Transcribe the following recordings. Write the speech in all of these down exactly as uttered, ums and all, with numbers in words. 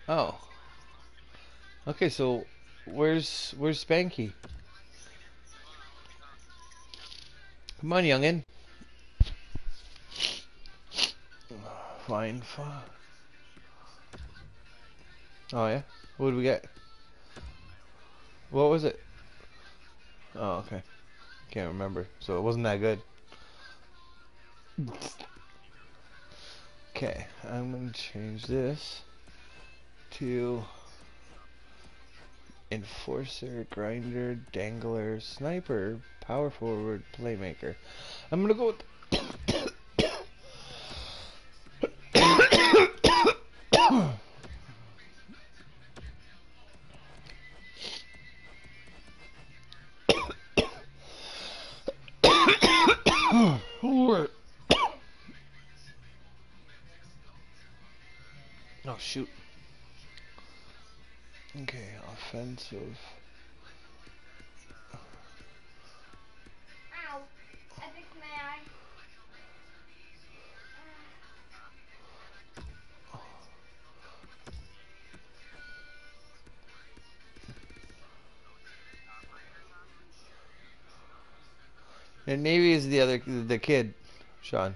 Oh. Okay, so where's where's Spanky? Come on, youngin. Fine, fine. Oh yeah. What did we get? What was it? Oh, okay. Can't remember. So it wasn't that good. Okay, I'm gonna change this to enforcer, grinder, dangler, sniper, power forward, playmaker. I'm gonna go with oh shoot. Okay, offensive. Ow. I fixed my eye. And Navy is the other the kid, Sean.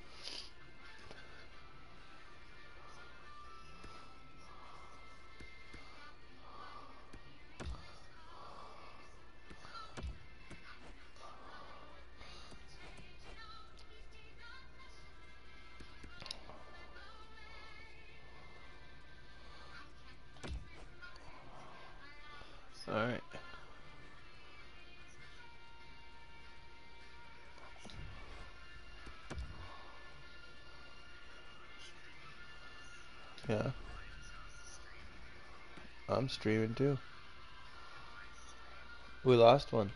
Alright. Yeah. I'm streaming too. We lost one.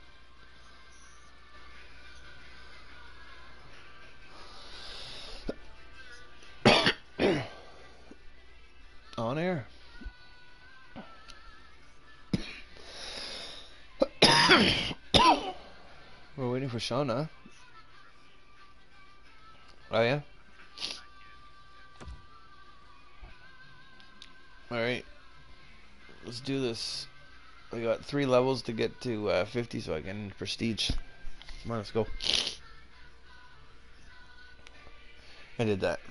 On air. We're waiting for Shauna. Oh yeah? Alright. Let's do this. We got three levels to get to uh, fifty so I can prestige. Come on, let's go. I did that.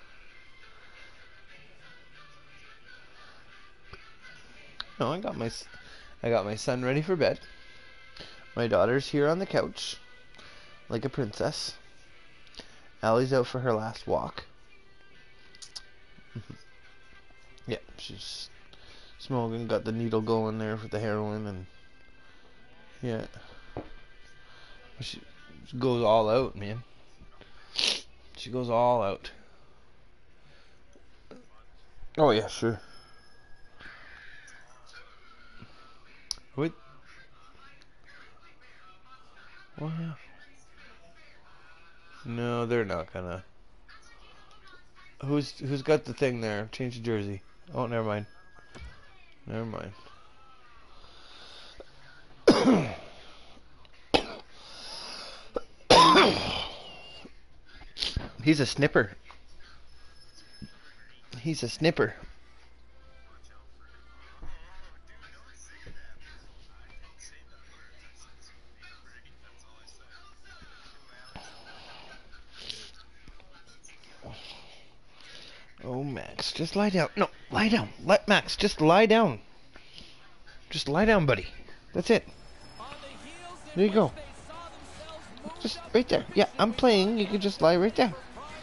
No, I got my I got my son ready for bed. My daughter's here on the couch like a princess. Allie's out for her last walk. Yeah, she's smoking, got the needle going there for the heroin, and yeah, she, she goes all out, man. She goes all out. Oh yeah, sure. Wait. What? No, they're not gonna. Who's who's got the thing there? Change the jersey. Oh, never mind. Never mind. He's a snipper. He's a snipper. Oh, Max, just lie down. No, lie down. Let Max just lie down. Just lie down, buddy. That's it. There you go. Just right there. Yeah, I'm playing. You can just lie right there.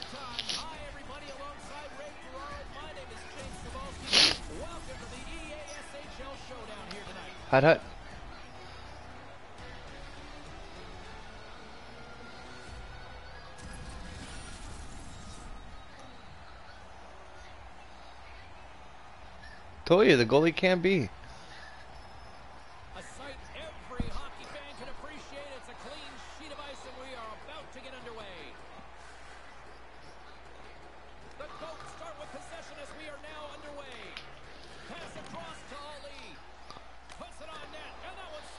Hut hut. Told you the goalie can't be. A sight every hockey fan can appreciate. It's a clean sheet of ice, and we are about to get underway. The Goats start with possession as we are now underway. Pass across to Ali. Puts it on net, and that one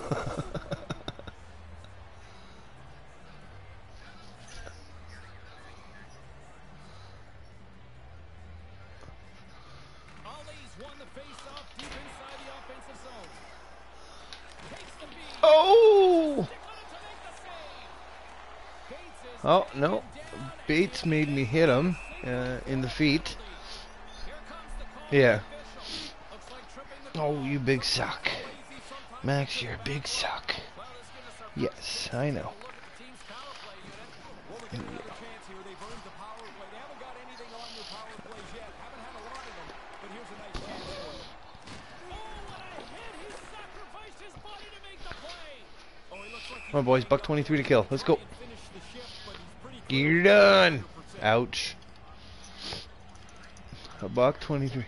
stopped. face-off deep inside the offensive zone. Takes the feed. Oh! Stick on it to make the save. Bates is Oh, taken no. down, Bates and made me hit him uh, in the feet. here comes the call Yeah. from the official. Looks like tripping the Oh, call. you big suck. Lazy sometimes Max, because you're a of big back. suck. Well, this gives us our Yes, first I chance to know. take a look at the team's power play unit. Well, they get another chance here. They've earned the power play. They haven't got anything on their power plays yet. Haven't had a lot of them, but here's a nice chance for them. Oh, what a hit! He sacrificed his body to make the play. Oh, he looks like Come on, boys. Buck twenty-three to kill. Let's go. and finish the shift, but he's pretty You're done. Ouch. A buck twenty-three.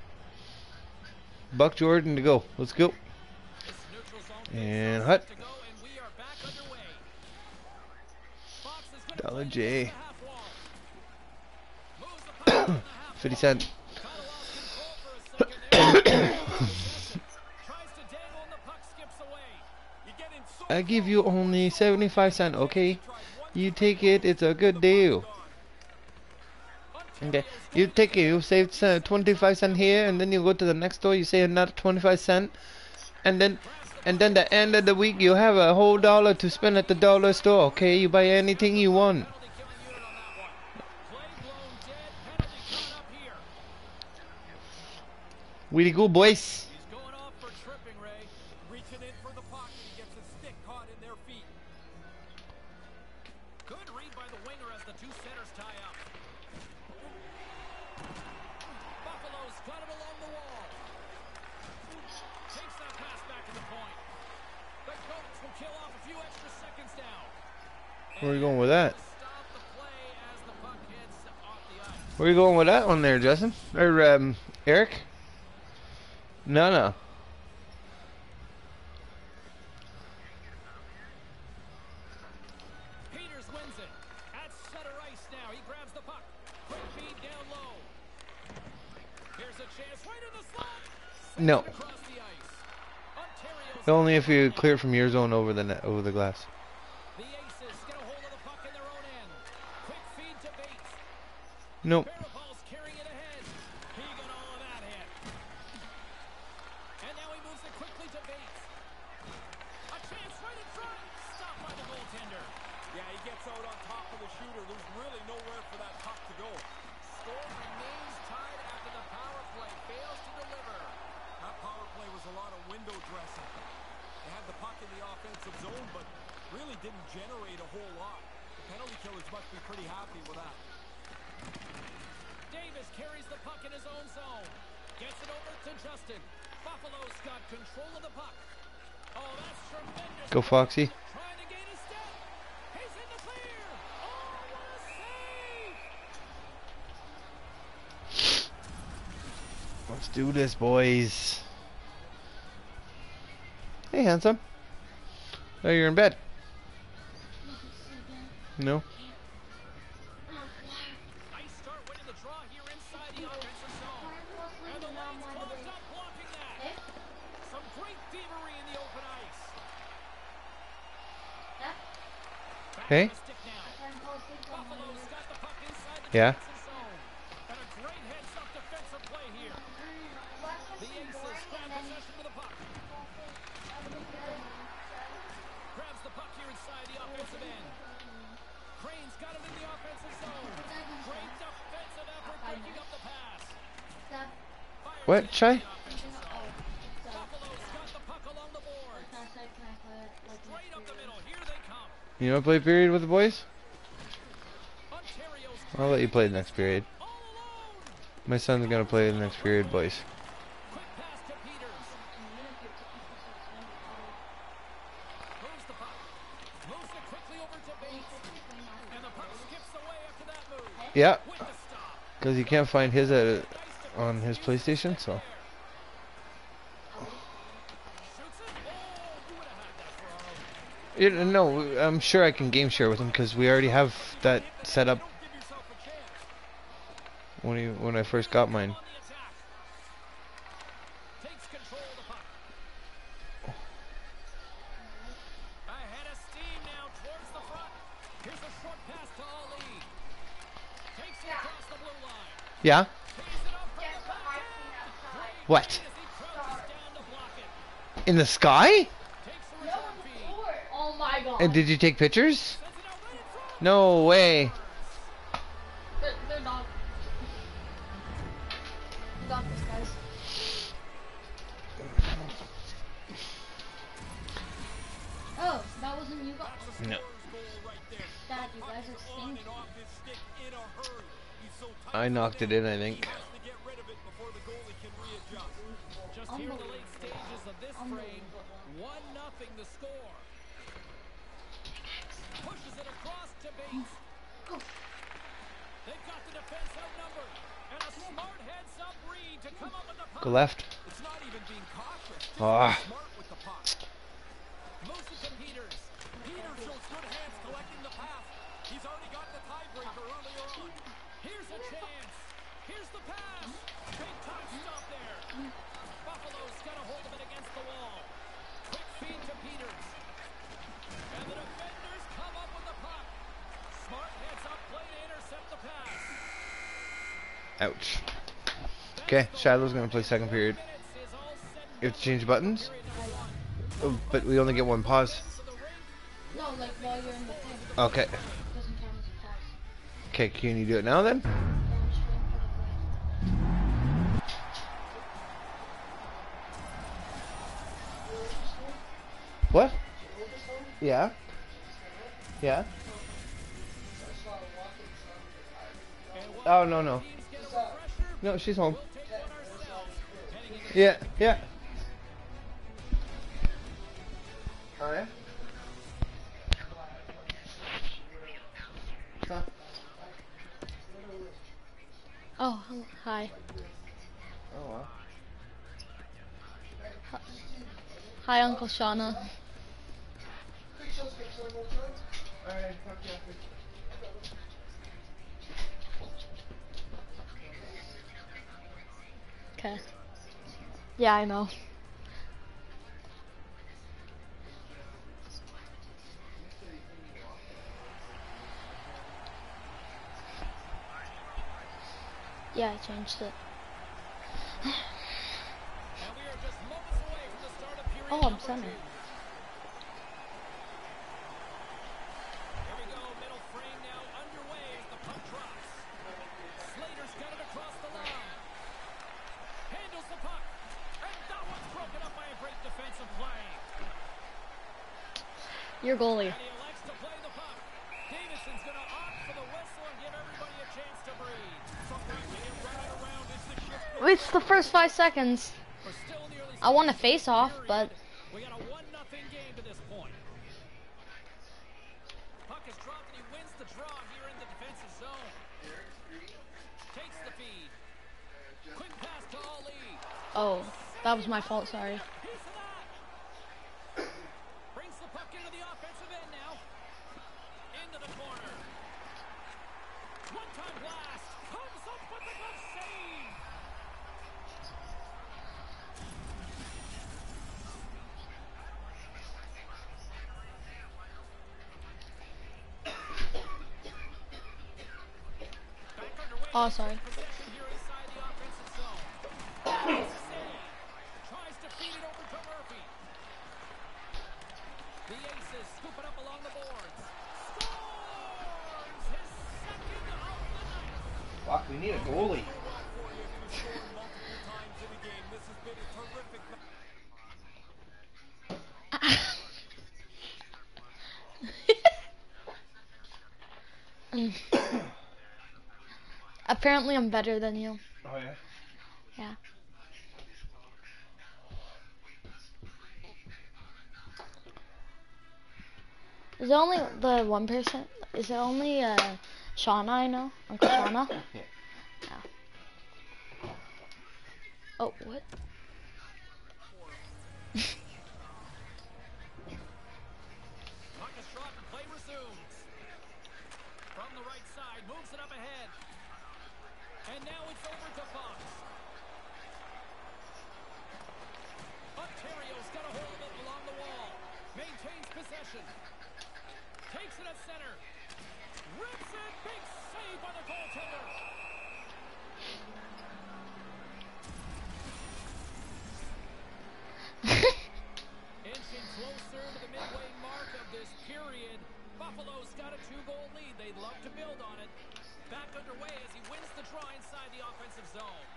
Buck Jordan to go. Let's go. And hut. Dollar J. fifty cent. I give you only seventy-five cent, okay? You take it, it's a good deal. Okay, you take it, you save uh, twenty-five cent here, and then you go to the next store, you save another twenty-five cent, and then, and then the end of the week, you have a whole dollar to spend at the dollar store, okay? You buy anything you want. Way to go, boys. He's going off for tripping, Ray. Reaching in for the pocket. He gets his stick caught in their feet. Good read by the winger as the two centers tie up. Buffalo's got it along the wall. Takes that pass back to the point. The Goats will kill off a few extra seconds now. Where are you going with that? Stop the play as the puck hits off the ice. Where are you going with that one there, Justin? Or, um, Eric? No, no. Peters wins it. At center ice now. He grabs the puck. Quick feed down low. Here's a chance right in the slot. No. Across the ice. Ontario's Only if you clear it from your zone over the net, over the glass. the Aces get a hold of the puck in their own end. Quick feed to Bates. Nope. Baraball's carrying it ahead. He got all of that hit. And now he moves it quickly to Bates. A chance right in front. Stopped by the goaltender. Yeah, he gets out on top of the shooter. There's really nowhere for that puck to go. Score remains tied after the power play fails to deliver. That power play was a lot of window dressing. They had the puck in the offensive zone, but really didn't generate a whole lot. The penalty killers must be pretty happy with that. Davis carries the puck in his own zone. Gets it over to Justin. Buffalo's got control of the puck. Oh, that's tremendous. Go, Foxy. Trying to gain a step. He's in the clear. Oh, what a save. Let's do this, boys. Hey, handsome. Oh, you're in bed. No. Nice start winning the draw here inside the offensive zone. And the lane's clogged up blocking that. Some great thievery in the open ice. Back Hey. to the stick now. Buffalo's got the puck inside the Yeah. defensive zone. And a great heads-up defensive play here. The Aces grab possession of the puck. Grabs the puck here inside the offensive end. Crane's got him in the offensive zone. Great defensive effort breaking up the pass. Fires What, it Chai? into the offensive zone. Buffalo's got the puck along the board. Straight up the middle. Here they come. You want to play period with the boys? Ontario's I'll let you play the next period. all alone. My son's gonna play the next period, boys. Quick pass to Peters. Moves the puck. Moves it quickly over to Bates. And the puck skips away after that move. Yeah, With the stop. because he can't find his at, Nice on his PlayStation, so. Shoots it. Oh, you would have had that, Ferraro. Yeah, no, I'm sure I can game share with him because we already have that set up Don't give yourself a chance. when he when I first got mine. On the attack. Takes control of the puck. Ahead of steam now towards the front. Here's a short pass to Ali. Takes it across the blue line. Yeah. Pays it up from the back end. Great What? As he crouches down to block it. In the sky? Takes the No, return on the feed. floor. Oh my god. And did you take pictures? Sends it out right in front. No way. They're, they're not. You got this, guys. Oh, that wasn't you guys. No. Dad, you guys are stinky. I knocked it in, I think. Just here in the late stages of this frame, one nothing the score. Pushes it across to Bates. They've got the defense outnumbered, and a smart heads-up read to come up with the puck. Go left. It's not even being cautious. Just Ah. smart with the puck. Moves it to Peters. Peters shows good hands collecting the pass. He's already got the tiebreaker earlier on. Here's a chance. Here's the pass. Big time stop there. Buffalo's got a hold of it against the wall. Quick feed to Peters. And the defenders come up with the puck. Smart heads up play to intercept the pass. Ouch. Okay, Shadow's gonna play second period. Minutes is all set. You have to change buttons? Period number one. Oh, but we only get one pause. No, like while you're in the thing. Okay. It doesn't count as a pause. Okay, can you do it now then? Yeah, I'm just waiting for the play. What? Yeah. Yeah. Oh, no, no. No, she's home. Yeah, yeah. Oh, yeah? Huh? Oh, hello. Hi. Oh, wow. Hi, Uncle Shauna. Alright, talk to you after. Okay. Yeah, I know. Yeah, I changed it. And we are just moments away from the start of period Oh, I'm number center. two. Here we go, middle frame now underway as the puck drops. Slater's got it across the line. Handles the puck. And that one's broken up by a great defensive play. Your goalie. And he elects to play the puck. Davidson's going to opt for the whistle and give everybody a chance to breathe. Sometimes you get right around as the shift. It's the first five seconds. We're still in the early I want to stages face of the off, period. but We got a one nothing game to this point. Puck is dropped and he wins the draw here in the defensive zone. Takes the feed. Quick pass to Ali. oh, that was my fault. Sorry. Piece of that. Brings the puck into the offensive end now. Into the corner. One time blast. Comes up with the glove save. Back underway. Oh, sorry. Possession here inside the offensive zone. Makes a save. Tries to feed it over to Murphy. The Aces scoop it up along the boards. Scores his second of the night. Fuck, we need a goalie. Mm. Apparently, I'm better than you. Oh, yeah? Yeah. Is it only the one person? Is it only uh, Shauna I know? Uncle Shauna? Yeah. Yeah. Oh, what? Puck is dropped and play resumes. From the right side, moves it up ahead. And now it's over to Fox. Ontario's got a hold of it along the wall. Maintains possession. Takes it at center. Rips it. Big save by the goaltender. closer to the midway mark of this period. Buffalo's got a two-goal lead. They'd love to build on it. Back underway as he wins the draw inside the offensive zone.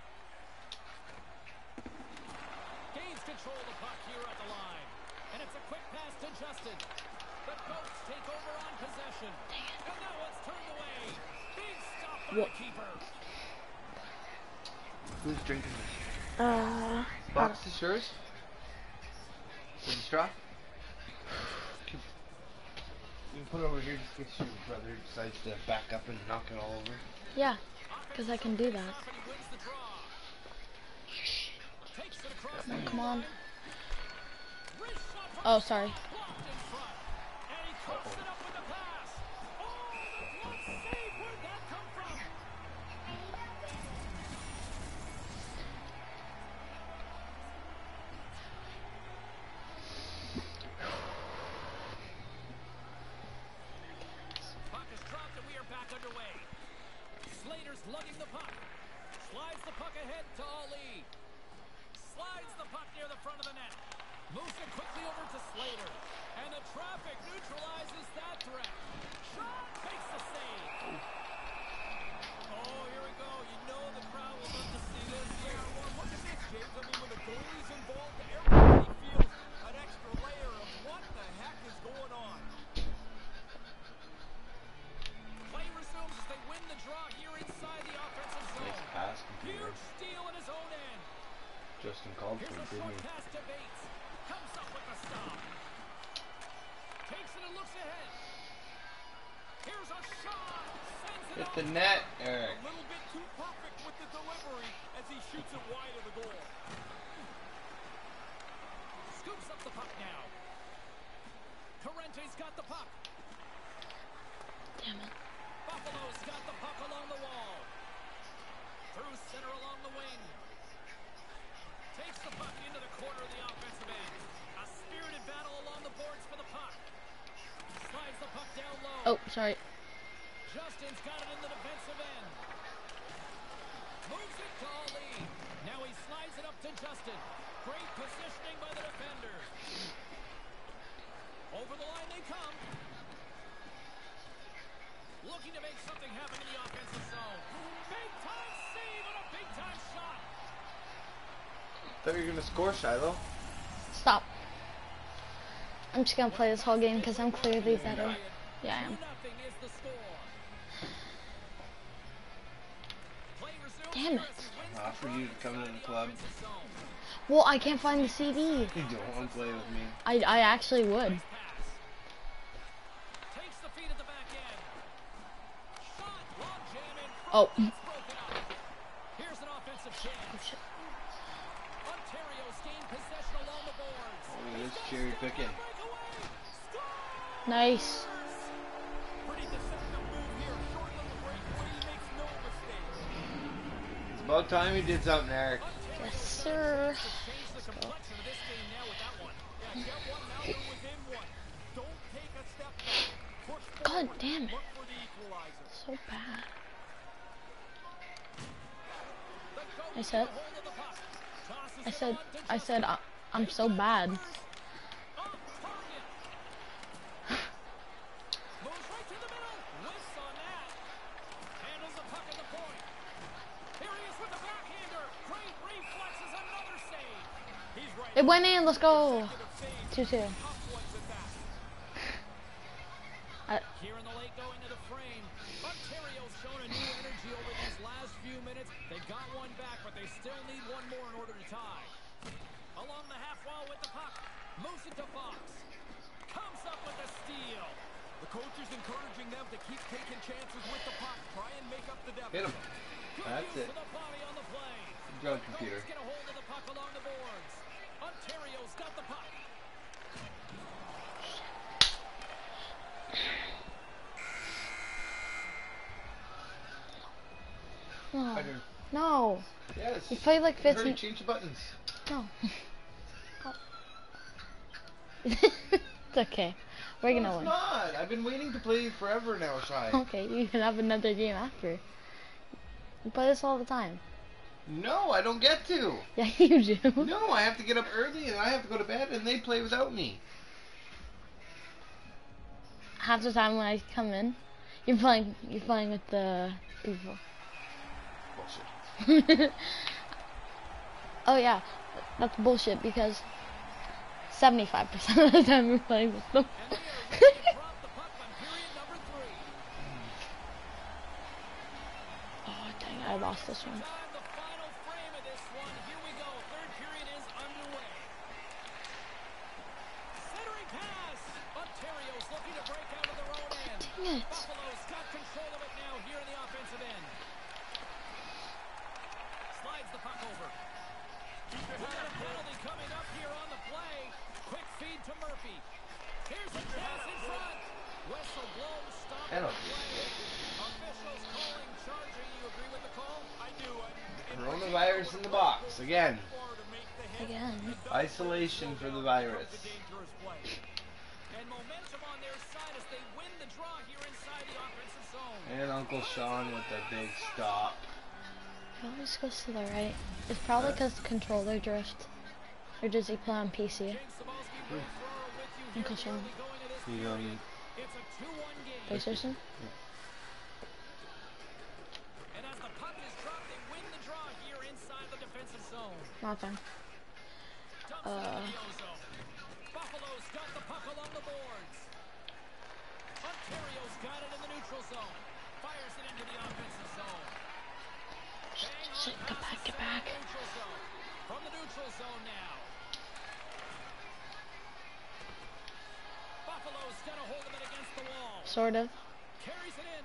Gains control of the puck here at the line. And it's a quick pass to Justin. The Goats take over on possession. And now it's turned away. Big stop by the keeper. Who's drinking this? Uh, Box is yours? With a straw? You can put it over here just in case your brother decides to back up and knock it all over. yeah, because I can do that. Come on, come on. Oh, sorry. Lugging the puck. Slides the puck ahead to Ali. Slides the puck near the front of the net. Moves it quickly over to Slater. And the traffic neutralizes that threat. Shot makes the save. Oh, here we go. You know the crowd will love to see this. Yeah, well, look at this, James. I mean, when the goalie's involved, everybody feels an extra layer of what the heck is going on. Play resumes as they win the draw here inside the offensive zone. Nice pass, computer. Huge steal in his own end. Justin called for Here's it, a didn't short he? pass to Bates. Comes up with the stop. Takes it and looks ahead. Here's a shot. Sends it Hit up. the net, Eric. A little bit too perfect with the delivery as he shoots it wide of the goal. Scoops up the puck now. Corrente's got the puck. Damn it. Buffalo's got the puck along the wall. Through center along the wing. Takes the puck into the corner of the offensive end. A spirited battle along the boards for the puck. Slides the puck down low. Oh, sorry. Justin's got it in the defensive end. Moves it to Ali. Now he slides it up to Justin. Great positioning by the defender. Over the line they come. Looking to make something happen in the offensive zone. Big time save and a big time shot. Thought you were gonna score, Shiloh. Stop. I'm just gonna play this whole game because I'm clearly better. Yeah, I am. two nothing is the score. Play resumes Damn here it. as he wins Ah, the for draw you to come inside to the the club. offensive zone. Well, I can't find the C D. You don't want to play with me. I, I actually would. Nice pass. Takes the feet at the back end. Shot, log jam in front. Oh. It's broken up. Here's an offensive Oh, chance. shit. Ontario's gained possession along the boards. Oh, this cherry picking. Breakaway. Scores! Nice. Pretty deceptive move here. Short little break where he makes no mistake. It's about time he did something, Eric. Yes, sir. Change the complexion of this game now with that one. Yeah, get one, now you're within one. Don't take a step back. Push God forward. damn it. Look for the equalizer. So bad. The goal I is said, a hold of the puck. Tosses I it said, on to I said, Justin. I, I'm so bad. Off target. Moves right to the middle. Whiffs on that. Handles the puck at the point. Here he is with the backhander. Great reflexes, another save. He's right. It went in. Let's go. Consecutive saves. two two. Tough ones at that. I, Here in the late going to the frame. Ontario's shown a new energy over these last few minutes. They got one back, but they still need one more in order to tie. Along the half wall with the puck. Moves it to Fox. Comes up with a steal. The coach is encouraging them to keep taking chances with the puck. Try and make up the depth. Hit him. Good That's use it. of the body on the play. Good job, computer. Goats get a hold of the puck along the boards. Ontario's got the puck. no. I do. No. Yes. You played like I heard you fifteen. change the buttons. No. It's okay. We're No, gonna it's win. not. I've been waiting to play forever now, Shy. Okay, you can have another game after. You play this all the time. No, I don't get to. Yeah, you do. No, I have to get up early and I have to go to bed and they play without me. Half the time when I come in, you're playing. You're playing with the people. Bullshit. Oh yeah, that's bullshit because seventy-five percent of the time you're playing with them. Oh dang, I lost this one. Dang it. Buffalo's got control of it now here in the offensive end. Slides the puck over. We've got a penalty coming up here on the play. Quick feed to Murphy. Here's a pass in front. Whistle blows, stop the Penalty. play. Officials calling charging. You agree with the call? I do. Coronavirus in the box again. Again. Isolation for the virus. Dangerous play. And momentum on their side as they win the draw here inside the offensive zone. And Uncle Sean with the big stop. It always goes to the right. It's probably because controller drift. Or does he play on P C? Uncle Sean. He's on It's a two one game. PlayStation? And as the puck is dropped, they win the draw here inside the defensive zone. Nothing. Dumps Uh. it to Yozo. Buffalo's got the puck along the boards. Ontario's got it in the neutral zone. Fires it into the offensive zone. Bang on Shit, get back, get back. neutral zone. From the neutral zone now. Buffalo's got a hold of it against the wall. Sort of. Carries it in.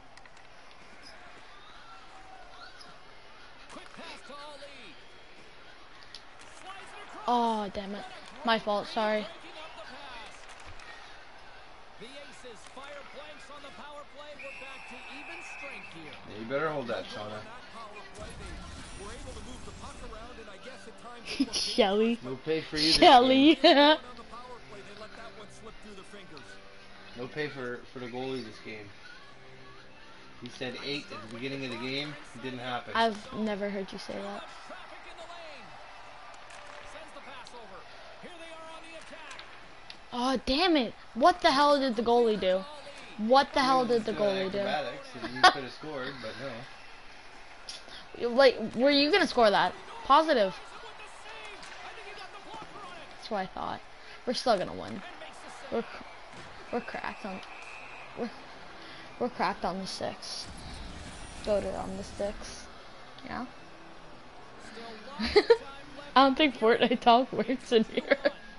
Quick pass to Ali. Slides it across. Oh, damn it. My fault, sorry. Breaking up the pass. The Aces fire blanks on the power play. We're back to even strength here. Yeah, you better hold that, Shauna. We're able to move the puck around, and I guess at times Shelly. No pay for you. this Shelly. game. on the power play, they let that one slip through the fingers. No pay for for the goalie this game. He said eight at the beginning of the game. It didn't happen. I've never heard you say that. Traffic in the lane. Sends the pass over. Here they are on the attack. Oh, damn it. What the hell did the goalie do? What the hell did the goalie do? Acrobatics, and you could have scored, but no. Like, were you gonna score that? Positive. With the save. I think he got the blocker on it. That's what I thought. We're still gonna win. And makes the save. We're we're cracked on we're we're cracked on the six. Goated on the sticks. Yeah. Still lots of time left. I don't think Fortnite talk works in here.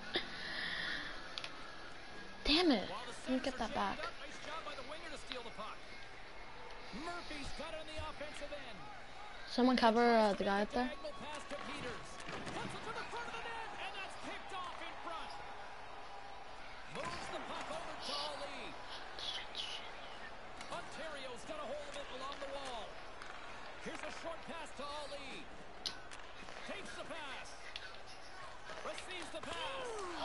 Damn it. Let me get that back. Nice job by the winger to steal the puck. Murphy's got it on the offensive end. Someone cover uh, the guy up there. Diagonal pass to Peters. Puts it to the front of the net, and that's picked off in front. Moves the puck over to Ali. Ontario's got a hold of it along the wall. Here's a short pass to Ali. Takes the pass. Receives the pass.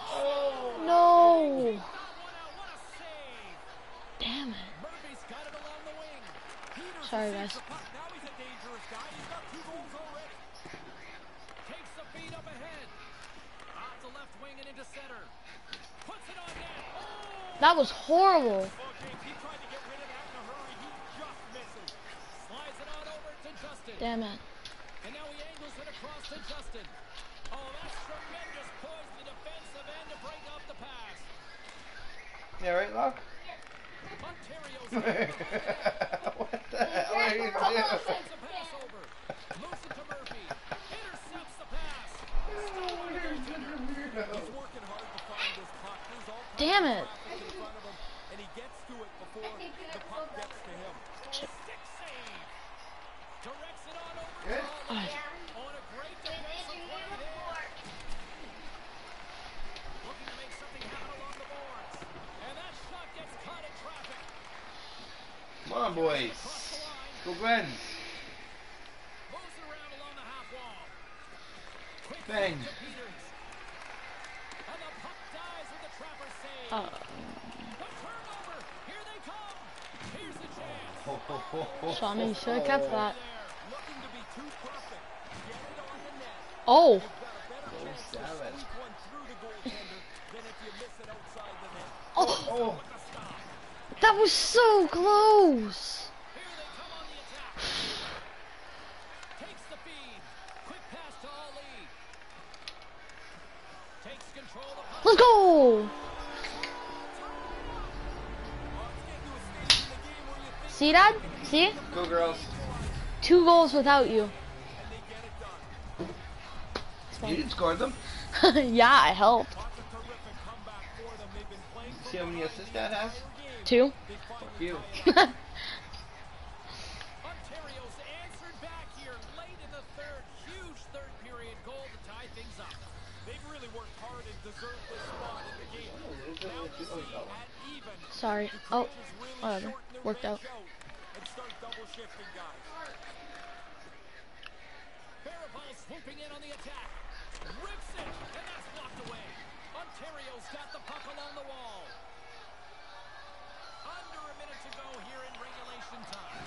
No. Got one out. What a save. Damn it. Murphy's got it along the wing. Peters Sorry, receives guys. the puck. Now he's a dangerous guy. He's got two goals already. Takes the feed up ahead. Off the left wing and into center. Puts it on net. Oh! That was horrible. Oh, James, he tried to get rid of that in a hurry. He just misses. Slides it on over to Justin. Damn it. And now he angles it across to Justin. Oh, that's tremendous poise in the defensive end to break up the pass. Yeah, right, Locke? Ontario's What the hell are you doing? sends the pass over. Moves it to Murphy. Intercepts the pass. He's working hard to find this puck. There's all kinds Damn of it. traffic in front of him, and he gets to it before the puck gets to him. Chip. Stick save. Directs it on over Good. to Oh, on a great defensive play there. Looking to make something happen along the boards. And that shot gets caught in traffic. Come on, boys. Across the line. Go, Glenn. Moves it around along the half wall. Quick Bang. feed to Peters. And the puck dies with the trapper save. Uh, The turnover. Here they come. Here's the chance. Ho, ho, ho, ho, Shauna, you ho, should have kept ho. that. There. Looking to be too perfect. Get it Oh, Seven. oh, Oh, that was so close. Here they come on the attack. Takes the feed. Quick pass to Ali. Takes control of the Let's go. See that? See? go girls. Two goals without you. You didn't score them. Yeah, I helped. See how many assists that has? Two. Fuck you. Ontario's answered back here late in the third. Huge third period goal to tie things up. They've really worked hard and deserved this spot in the game. Now we'll see at even. Sorry. Oh, whatever. Worked out. And start double shifting guys. Barabal swooping in on the attack. Rips it, and that's blocked away. Ontario's got the puck along the wall. Under a minute to go here in regulation time.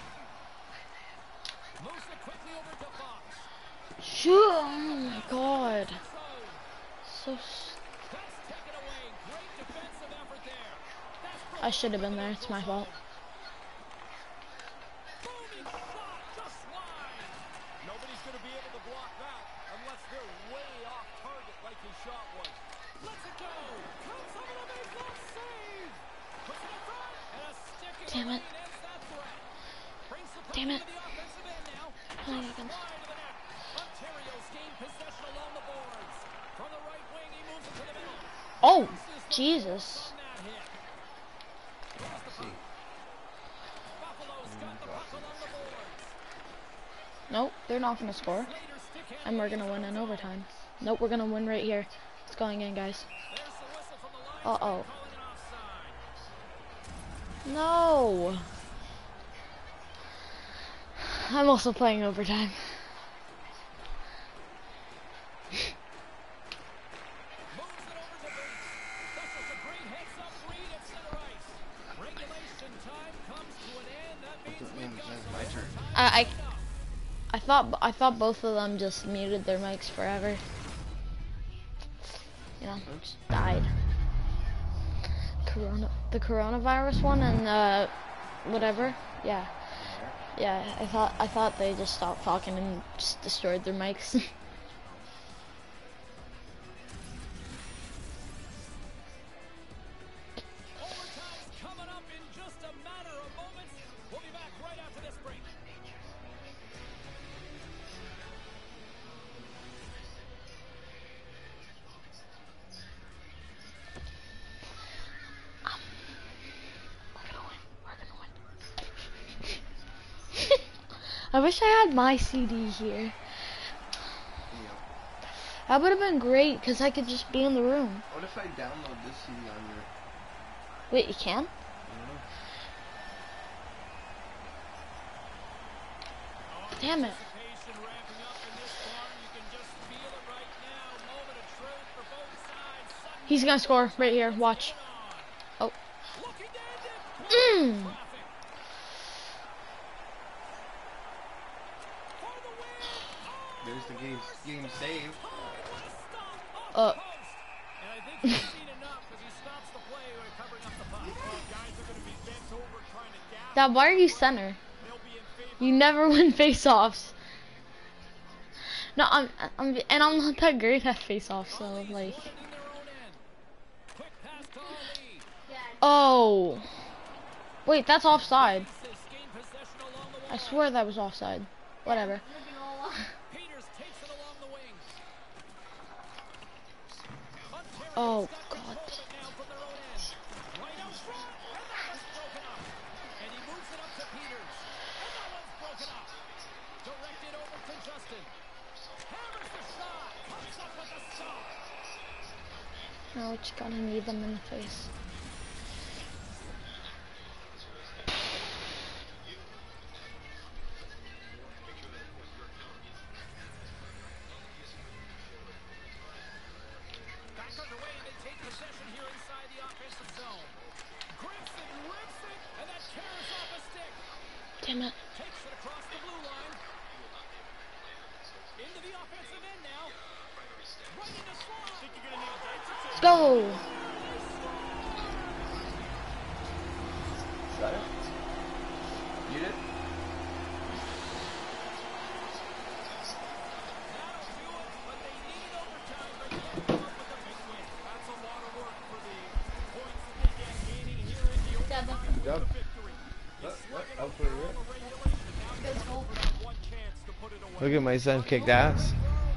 Moves it quickly over to Fox. Shoot. Oh my god. So. s- That's taken away. Great defensive effort there. That's I should have been there. It's my fault. booming shot just wide. Nobody's going to be able to block that unless they're way off target like his shot was. Let's it go. Comes over the baseline save. Puts it in front. And a stick in Damn the it. lane ends that threat. Brings the puck Damn it. into the offensive end now. Playing Just against- wide of the net. Ontario's gained possession along the boards. From the right wing, he moves it to the middle. Oh, Misses the Jesus. on that hit. Here's the puck. Buffalo's got the puck along the boards. Nope, they're not gonna score. Slater stick handle. And we're gonna win in overtime. Nope, we're gonna win right here. It's going in, guys. There's the whistle from the line. Uh oh. Calling an offside. No. I'm also playing overtime. Moves it over to Bates. That's just a great heads-up read at center ice. Regulation time comes to an end. That means we've got My turn. I, I, I thought I thought both of them just muted their mics forever. You know, just died. Corona, the coronavirus one, and uh, whatever. Yeah, yeah. I thought I thought they just stopped talking and just destroyed their mics. overtime's coming up in just a matter of moments. We'll be back right after this break. We're gonna win. We're gonna win. I wish I had my C D here. Yeah. That would have been great, because I could just be in the room. What if I download this C D on your? Wait, you can? Damn it. Anticipation ramping up in this one. You can just feel it right now. Moment of truth for both sides. Sudden He's gonna score right here. Watch. Oh. looking to end it. Mm. Traffic. For the win. Oh, There's the game. Game save. what a stop. Uh. Off the post. And I think he's seen enough because he stops the play by covering up the puck. Well, guys are going to be bent over trying to gap. Dad, why are you center? They'll be in favor. You never win face-offs. No, I'm, I'm, and I'm not that great at face-offs, so like. Defending their own end. Quick pass to Ali. Oh. Wait, that's offside. Says gain possession along the I wall. swear that was offside. Whatever. Peters takes it along the wing. Ontario's Oh, got God. control of it now from their own end. Right out front, and that one's broken up. And he moves it up to Peters, and that one's broken up. Directed over to Justin. Hammers the shot. Comes up with the stop. Now we just gotta knee them in the face. Back underway, and they take possession here inside the offensive zone. Grips it, rips it, and that tears off a stick. Damn it. Takes it across the blue line. Into the offensive end now. Let's go. Got it? You did? Yeah, but Good job. What? What? Out for a rip? Look at my son kicked ass.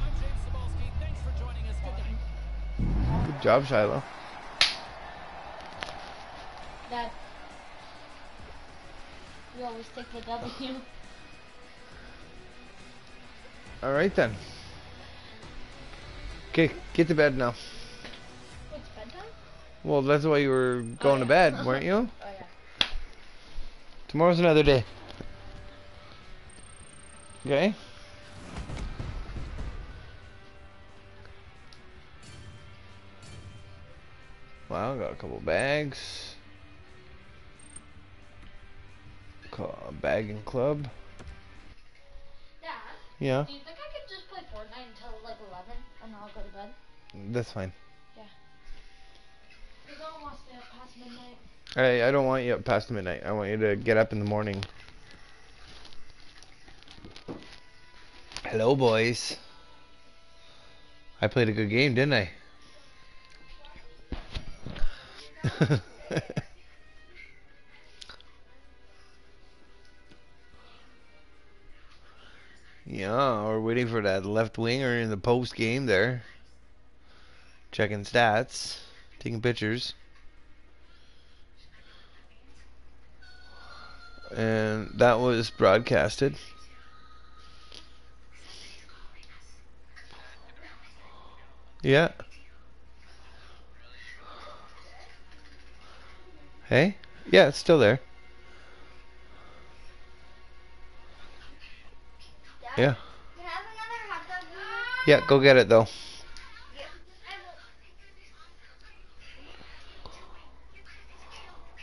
Good job, Shiloh. Dad, you always take the W. Alright then. Okay, get to bed now. It's bedtime? Well, that's why you were going to bed, weren't you? Oh yeah. Tomorrow's another day. Okay? Wow, got a couple bags. Ca- Bagging club. Dad, Yeah, do you think I could just play Fortnite until like eleven and I'll go to bed? that's fine. Because I don't want to stay up past midnight. I, I don't want you up past midnight. I want you to get up in the morning. Hello, boys. I played a good game, didn't I? Yeah, we're waiting for that left winger in the post game there. Checking stats, taking pictures. And that was broadcasted. Yeah. Hey? Yeah, it's still there. Yeah. Can I have another hot dog? Yeah, go get it though.